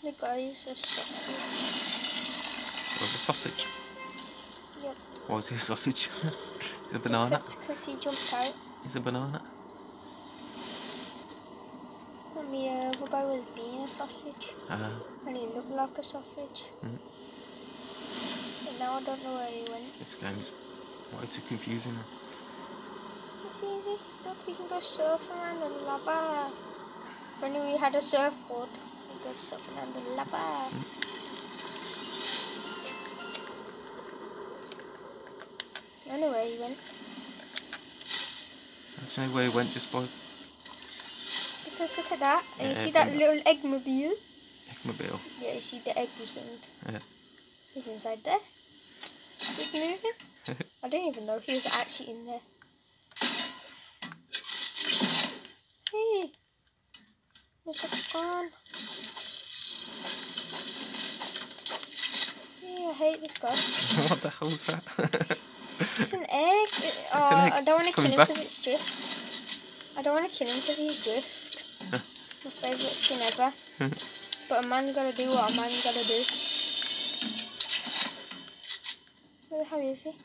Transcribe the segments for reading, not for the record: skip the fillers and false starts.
The guy's a sausage. Was a sausage? Yep. Why is he a sausage? Is it a banana? Because he jumped out. Is it a banana? And the other guy was being a sausage. And he looked like a sausage. But now I don't know where he went. This game's way too confusing. It's easy. Look, we can go surfing around the lava. If only we had a surfboard, we'd go surfing around the lava. I don't know where he went. I don't know where he went, just by... Because look at that. And you see that little eggmobile? Eggmobile? Yeah, you see the eggy thing? Yeah. He's inside there. He's moving. I didn't even know he was actually in there. Hey! Mr. Gone. Hey, I hate this guy. What the hell is that? It's an egg. I don't want to kill him because it's drift. I don't want to kill him because he's drift. My favourite skin ever. But a man's gotta do what a man's gotta do. Where the hell is he?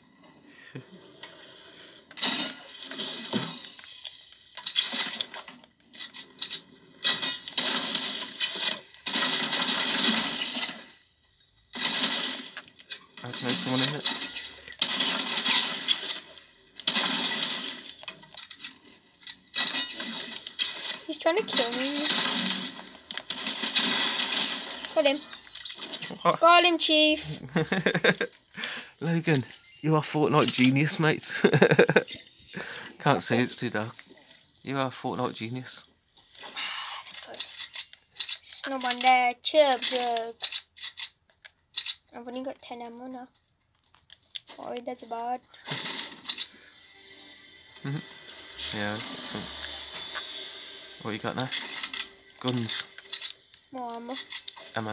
I don't know, someone in it. He's trying to kill me. Got him. What? Got him, Chief. Logan, you are Fortnite genius, mate. Can't say it's too dark. You are Fortnite genius. Snob on there, chirp jug. I've only got 10 ammo now. Oh, that's bad. Yeah, let's get some. What you got now? Guns. More ammo. Ammo.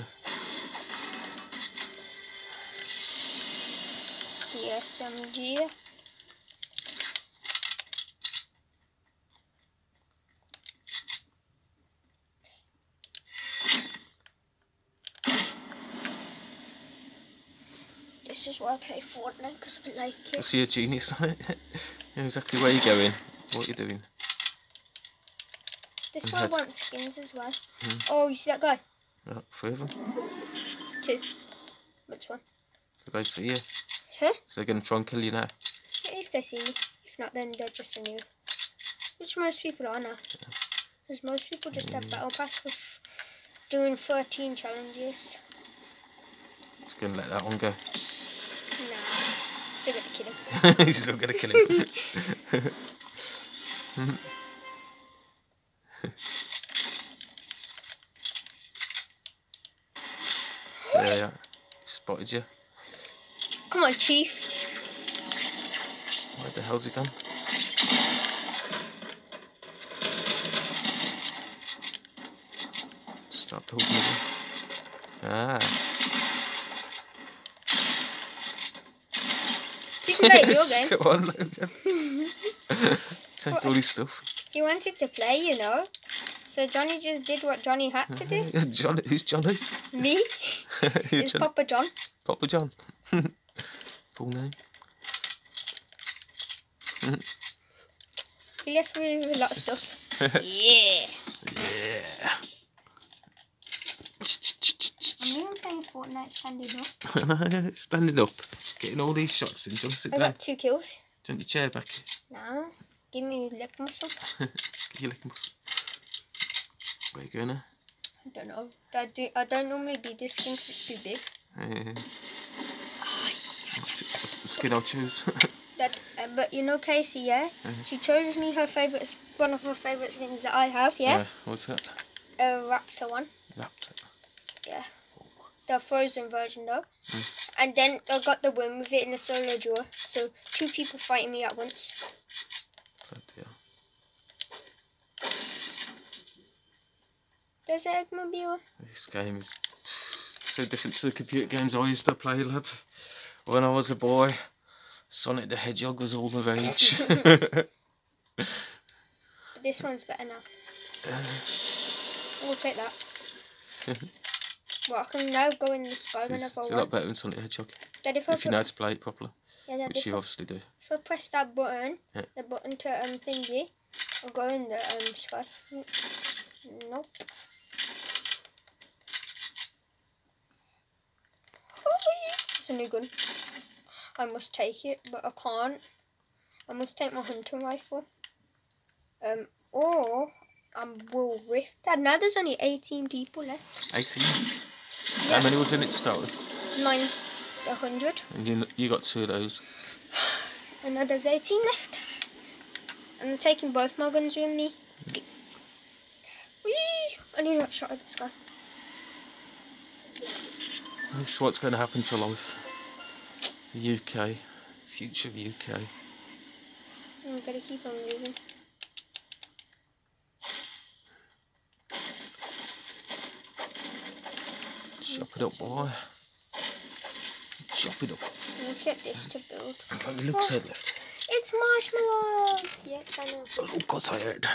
The SMG. This is why I play Fortnite, because I like it. I see a genius on it. You know exactly where you're going, what you're doing. This one wants skins as well. Oh, you see that guy? Oh, 3 of them. It's 2. Which one? The guys see you. Huh? So they're going to try and kill you now. If they see me. If not, then they're just a new. Which most people are now. Because most people just have battle pass for doing 13 challenges. Just going to let that one go. Nah. Still gonna kill him. He's still going to kill him. There you are. Spotted you. Come on, Chief. Where the hell's he gone? Start talking again. Ah. You can play your game. Go on, Logan. Take all his stuff. He wanted to play, you know. So Johnny just did what Johnny had to do. Johnny, who's Johnny? Me? It's Papa John. Papa John. Full name. He left me with a lot of stuff. Yeah. Yeah. I'm even playing Fortnite standing up. Standing up. Getting all these shots in. Do you want to sit I down? got 2 kills. Do you want your chair back? No. Give me leg muscle. Get your leg muscle. Where you going now? I don't know. I don't normally be this skin because it's too big. What's the skin I'll choose? But you know Casey, yeah? She chose me her favourite, one of her favourite skins that I have, yeah? What's that? A Raptor one. Raptor. Yeah. The frozen version though. And then I got the win with it in a solo duo. So 2 people fighting me at once. Bloody hell. There's an Eggmobile. This game is so different to the computer games I used to play, lad. When I was a boy, Sonic the Hedgehog was all the rage. But this one's better now. We'll take that. Well, I can now go in the sky whenever I want. It's a lot better than Sonic the Hedgehog. Dad, if you know how to play it properly. Yeah, Dad, which you obviously do. If I press that button, the button to thingy, I'll go in the sky. Nope. It's a new gun. I must take it, but I can't. I must take my hunting rifle. Or I will rift. Dad, now there's only 18 people left. 18? Yeah. How many was in it to start with? 900. And you got 2 of those. And now there's 18 left. And I'm taking both my guns with me. Whee! I need a shot at this guy. This is what's going to happen to life. The UK. Future of the UK. I'm going to keep on moving. Chop it up, boy. Chop it up. Let's get this to build. How many looks are left? It's marshmallow! Yes, I know. Oh, God, I heard.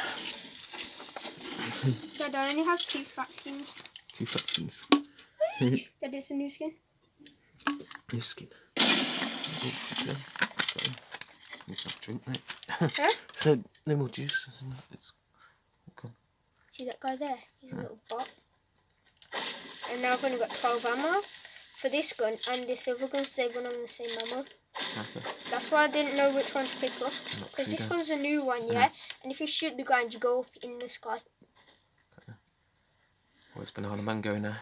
Dad, I only have 2 fat skins. 2 fat skins. That is a new skin. New skin. Okay. Need to have a drink, mate. Huh? So, no more juice, isn't it? It's okay. See that guy there? He's a little bot. And now I've only got 12 ammo for this gun and this other gun, so they run on the same ammo. Okay. That's why I didn't know which one to pick up. Because this one's a new one, yeah? And if you shoot the ground, you go up in the sky. Okay. Where's Banana Man going now?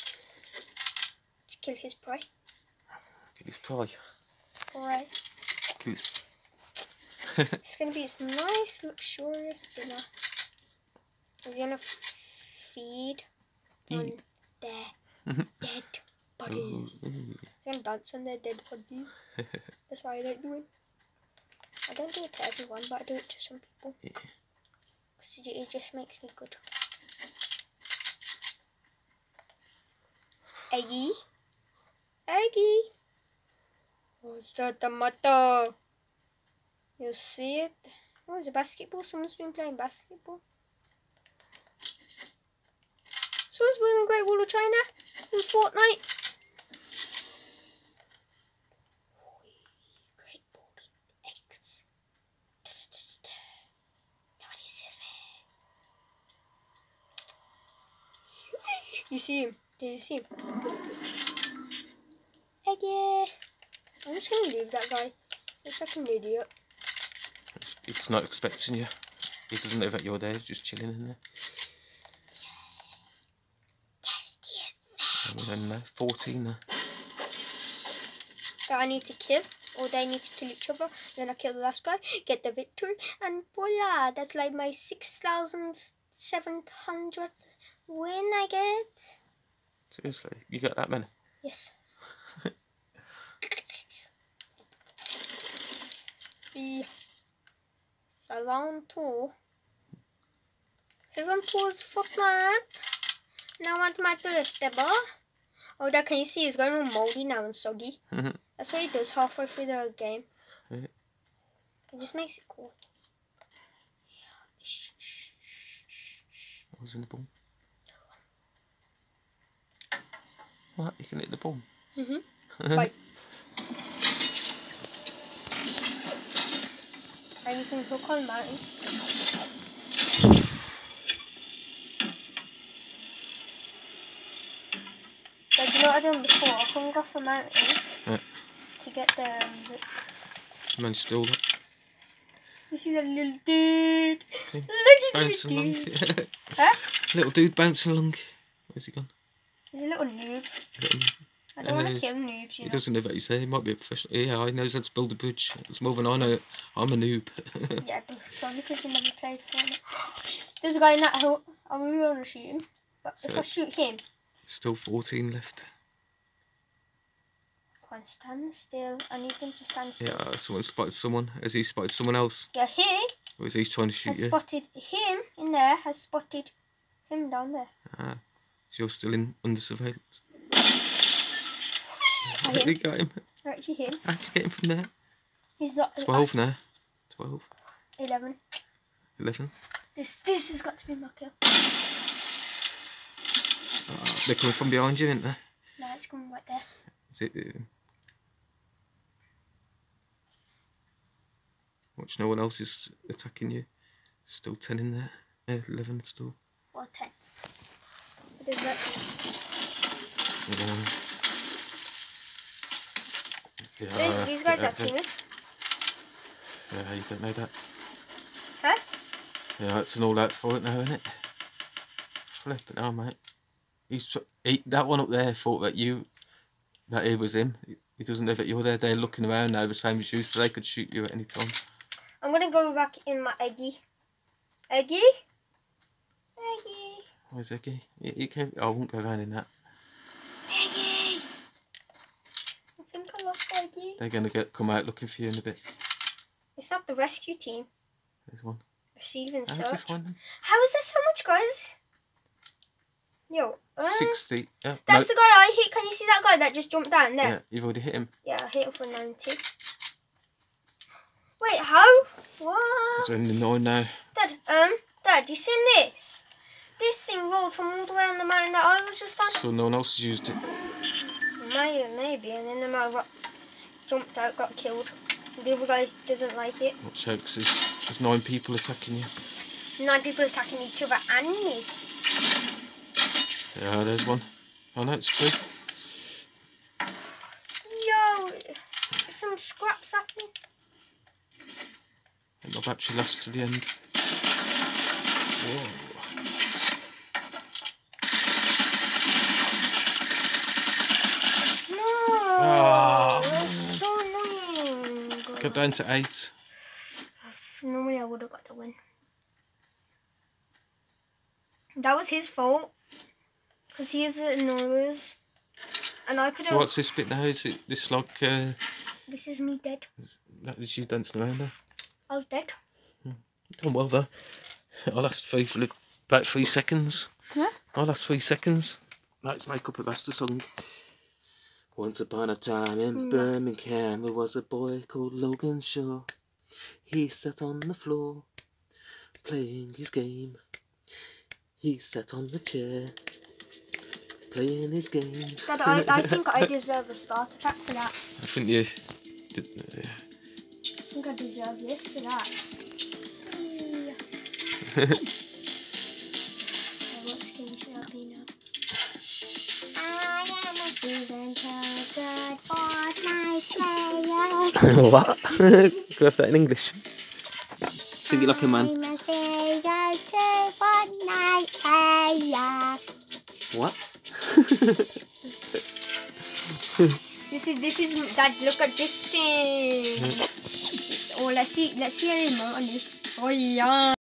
To kill his prey. Kill his prey? Prey. Kill his... It's going to be a nice, luxurious dinner. He's going to feed on their dead bodies. He's going to dance on their dead bodies. That's why I don't do it. I don't do it to everyone, but I do it to some people. Yeah. Because it just makes me good. Eggy? Eggy? What's that tomato? You see it? Oh, it's a basketball. Someone's been playing basketball. Someone's building a Great Wall of China in Fortnite. Great Wall X. Nobody sees me. You see him? Did you see him? Eggy. I'm just gonna leave that guy. Looks like an idiot. It's not expecting you. He doesn't live at your day, he's just chilling in there. And then 14 now. That I need to kill, or they need to kill each other. Then I kill the last guy, get the victory, and voila! That's like my 6,700th win I get. Seriously, you got that many? Yes. Salon tour. Season 2 is Fortnite. Now I want my delectable. Oh, Dad, can you see it's going all moldy now and soggy? That's what it does halfway through the game. It just makes it cool. What was in the ball? What? You can hit the ball? Right. And you can hook on mountains. But you know what I've done before? I hung off a mountain to get the... Managed to do all that. You see that little dude? Yeah. Look at Bouncing the along. dude. Huh? Little dude bouncing along. Where's he gone? He's a little noob. I don't want to kill noobs, you know. He doesn't live at his day. He might be a professional. Yeah, he knows how to build a bridge. It's more than I know. I'm a noob. Yeah, but probably because you never played Fortnite. There's a guy in that hole. I really want to shoot him. But if I shoot him... Still 14 left. Can't stand still. I need them to stand still. Yeah, someone spotted someone. Has he spotted someone else? Yeah, he Or is he trying to shoot has you? spotted him in there, has spotted him down there. Ah, so you're still under surveillance. I How did you get him? I actually hit him. How did you get him from there? He's not... 12 now. 12. 11. 11. This has got to be my kill. They're coming from behind you, aren't they? No, it's coming right there. Is it? Watch, no one else is attacking you. Still 10 in there. 11 still. Or 10. What is that? Yeah. These guys are teaming. Yeah, you don't know that. Huh? Yeah, it's an all-out fight now, isn't it? Flipping hell, mate. That one up there thought that he was him. He doesn't know that you're there. They're looking around now, the same as you, so they could shoot you at any time. I'm gonna go back in my Eggy. Eggy? Eggy. Where's Eggy? You can't. I won't go around in that. Eggy! I think I lost Eggy. They're gonna come out looking for you in a bit. It's not the rescue team. There's one. Receiving How did you search. find them? How is there so much, guys? Yo. 60. Yeah. That's the guy I hit. Can you see that guy that just jumped down there? Yeah, you've already hit him. Yeah, I hit him for 90. Wait, how? What? It's only 9 now. Dad, you seen this? This thing rolled from all the way on the mountain that I was just on. So no one else has used it. Maybe, and then the man jumped out, got killed. The other guy doesn't like it. Watch out, 'cause there's 9 people attacking you. 9 people attacking each other and me. Yeah, there's one. Oh no, it's 2. Yo, there's some scraps happening. And my battery lasts to the end. Whoa. No, that's so annoying. Got down to 8. Normally I would have got the win. That was his fault. Because he is annoying. And I could have... What's this bit now? Is it this like... This is me dead. That was you dancing around there? I was dead. Done well though. I'll last about 3 seconds. Huh? I'll last 3 seconds. Let's make up a master song. Once upon a time in Birmingham, there was a boy called Logan Shaw. He sat on the floor, playing his game. He sat on the chair, playing his game. Dad, I think I deserve a starter pack for that. I think you did. I think I deserve this for that. What skin should I be now? I am a season good Fortnite player. What? Go have that in English. Sing it like a man. I'm a season good Fortnite player. What? This is Dad, look at this thing. Oh, let's see a remote on this. Oh yeah.